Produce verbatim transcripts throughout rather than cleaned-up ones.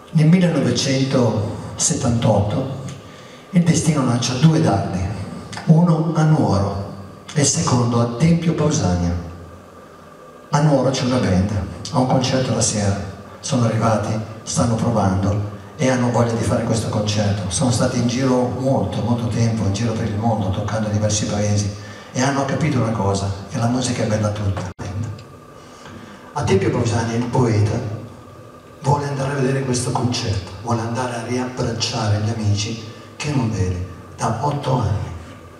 Nel millenovecentosettantotto il destino lancia due dardi, uno a Nuoro e il secondo a Tempio Pausania. A Nuoro c'è una band, ha un concerto la sera, sono arrivati, stanno provando e hanno voglia di fare questo concerto. Sono stati in giro molto, molto tempo, in giro per il mondo, toccando diversi paesi e hanno capito una cosa, che la musica è bella tutta. A Tempio Pausania il poeta vuole andare a vedere questo concerto, vuole andare a riabbracciare gli amici che non vede da otto anni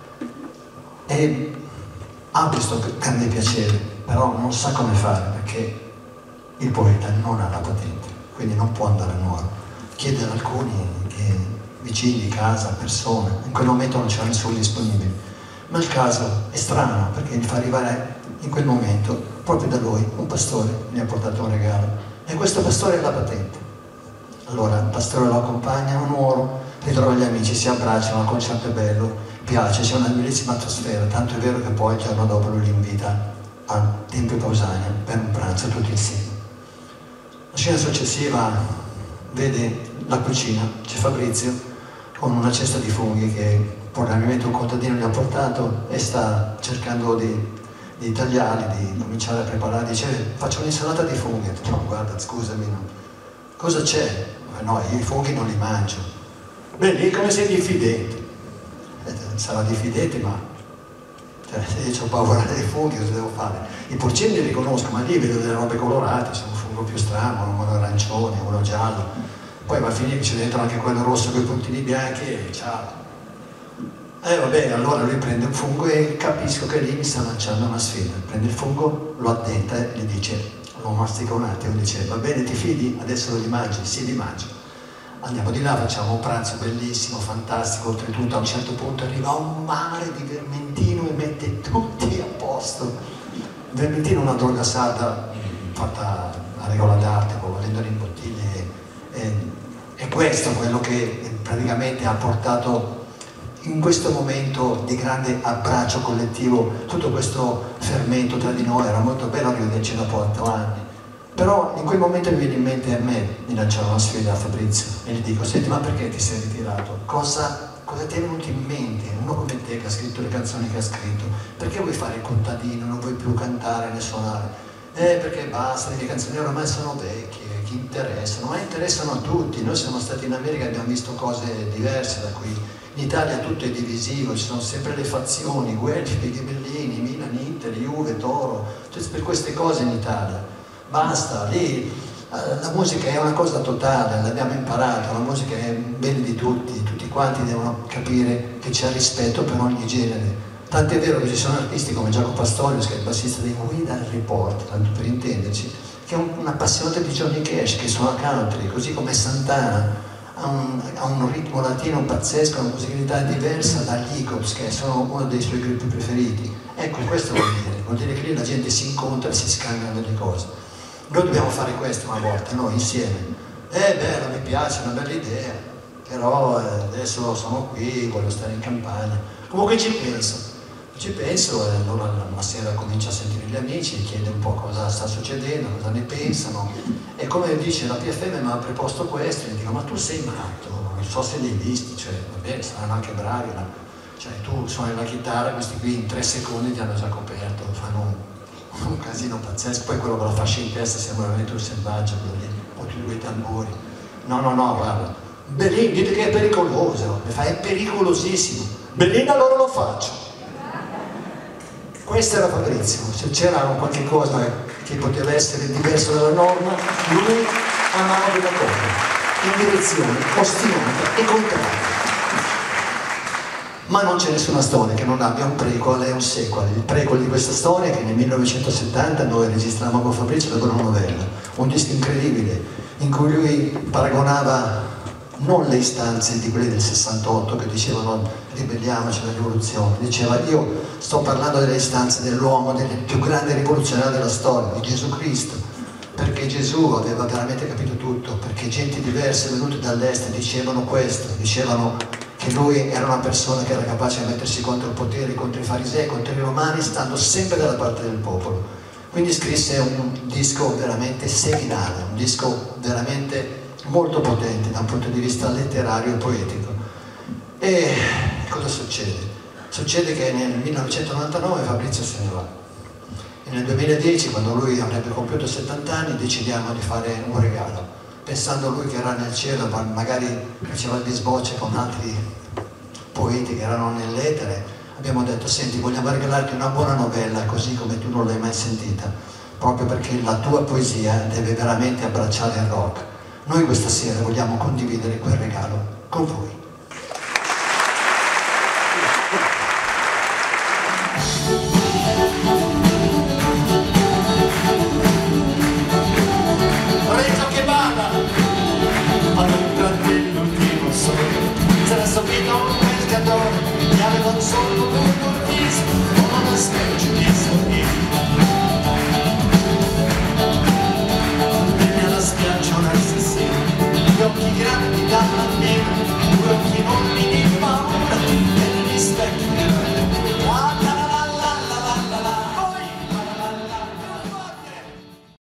e ha questo grande piacere, però non sa come fare perché il poeta non ha la patente, quindi non può andare a Nuoro. Chiede ad alcuni che, vicini, casa, persone, in quel momento non c'era nessuno disponibile, ma il caso è strano perché gli fa arrivare in quel momento proprio da lui un pastore, gli ha portato un regalo. E questo pastore ha la patente. Allora il pastore lo accompagna a Nuoro, ritrova gli amici, si abbracciano, il concerto è bello, piace, c'è una bellissima atmosfera, tanto è vero che poi il giorno dopo lui li invita a Tempio Pausania per un pranzo tutti insieme. La scena successiva vede la cucina, c'è Fabrizio con una cesta di funghi che probabilmente un contadino gli ha portato e sta cercando di di tagliarli, di cominciare a preparare, dice faccio un'insalata di funghi, no guarda scusami, no. Cosa c'è? Eh, no, io i funghi non li mangio. Beh, lì come sei diffidente? Eh, sarà diffidente, ma cioè, se io ho paura dei funghi cosa devo fare? I porcini li riconosco, ma lì vedo delle robe colorate, c'è un fungo più strano, uno arancione, uno giallo, poi va a finire che c'è dentro anche quello rosso con i puntini bianchi e ciao. Eh vabbè, allora lui prende un fungo e capisco che lì mi sta lanciando una sfida. Prende il fungo, lo addenta e gli dice, lo mastica un attimo, dice va bene ti fidi? Adesso li mangi? Sì, li mangio. Andiamo di là, facciamo un pranzo bellissimo, fantastico, oltretutto a un certo punto arriva un mare di vermentino e mette tutti a posto. Il vermentino è una droga sarda fatta a regola d'arte, vendono in bottiglie. E, e questo è quello che praticamente ha portato in questo momento di grande abbraccio collettivo, tutto questo fermento tra di noi. Era molto bello rivederci dopo otto anni, però in quel momento mi viene in mente a me di lanciare una sfida a Fabrizio e gli dico, senti, ma perché ti sei ritirato? Cosa, cosa ti è venuto in mente? Uno come te che ha scritto le canzoni che ha scritto, perché vuoi fare il contadino, non vuoi più cantare né suonare? Eh, perché basta, le mie canzoni ormai sono vecchie, chi interessano? Ma interessano a tutti. Noi siamo stati in America e abbiamo visto cose diverse da qui. In Italia tutto è divisivo, ci sono sempre le fazioni, Guelfi, Ghibellini, Milan, Inter, Juve, Toro, cioè per queste cose in Italia. Basta, lì la musica è una cosa totale, l'abbiamo imparato, la musica è bene di tutti, tutti quanti devono capire che c'è rispetto per ogni genere. Tant'è vero che ci sono artisti come Jaco Pastorius, che è il bassista dei Guida Report, tanto per intenderci, che è un, un appassionato di Johnny Cash, che suona country, così come Santana. Ha un, ha un ritmo latino pazzesco, una musicalità diversa dagli Eagles, che sono uno dei suoi gruppi preferiti. Ecco, questo vuol dire, vuol dire che lì la gente si incontra e si scambiano delle cose. Noi dobbiamo fare questo una volta, noi insieme. Eh, bello, mi piace, è una bella idea, però eh, adesso sono qui, voglio stare in campagna. Comunque ci penso, ci penso e allora la sera comincio a sentire gli amici, chiede un po' cosa sta succedendo, cosa ne pensano. E come dice la P F M mi ha preposto questo, e gli dico, ma tu sei matto, non so se li hai visti, cioè, va bene, saranno anche bravi, ma cioè, tu suoni la chitarra, questi qui in tre secondi ti hanno già coperto, fanno un, un casino pazzesco, poi quello con la fascia in testa sembra veramente un selvaggio, quello lì, o più due tamburi. No, no, no, guarda, Bellin, dite che è pericoloso, mi fa, è pericolosissimo, Bellin allora lo faccio. Questo era Fabrizio, se c'era qualche cosa che poteva essere diverso dalla norma, lui amava della cosa, in direzione ostinata e contraria. Ma non c'è nessuna storia che non abbia un prequel e un sequel. Il prequel di questa storia, che nel millenovecentosettanta noi registravamo con Fabrizio la Buona Novella, un disco incredibile in cui lui paragonava non le istanze di quelle del sessantotto che dicevano ribelliamoci alla rivoluzione, diceva io sto parlando delle istanze dell'uomo, del più grande rivoluzionario della storia, di Gesù Cristo, perché Gesù aveva veramente capito tutto, perché gente diverse venute dall'est dicevano questo, dicevano che lui era una persona che era capace di mettersi contro il potere, contro i farisei, contro i romani, stando sempre dalla parte del popolo. Quindi scrisse un disco veramente seminale, un disco veramente molto potenti da un punto di vista letterario e poetico. E cosa succede? Succede che nel millenovecentonovantanove Fabrizio se ne va e nel duemiladieci, quando lui avrebbe compiuto settanta anni, decidiamo di fare un regalo, pensando lui che era nel cielo, ma magari faceva il bisbocce con altri poeti che erano nell'etere. Abbiamo detto: senti, vogliamo regalarti una buona novella così come tu non l'hai mai sentita, proprio perché la tua poesia deve veramente abbracciare il rock. Noi questa sera vogliamo condividere quel regalo con voi.